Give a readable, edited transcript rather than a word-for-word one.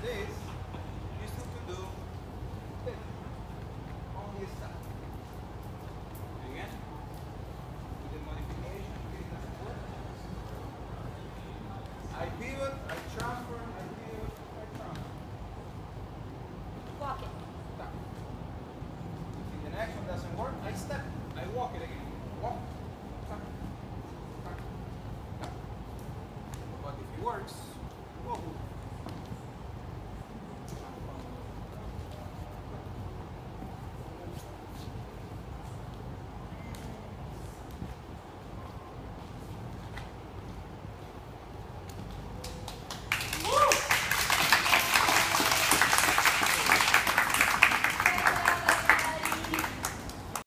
This, you still could do this. Only a step. Again, with the modification, it doesn't work. I pivot, I transfer, I pivot, I transfer. Walk it. Stop. If the next one doesn't work, I step. I walk it again. Walk. Stop. Stop. Stop. But if it works,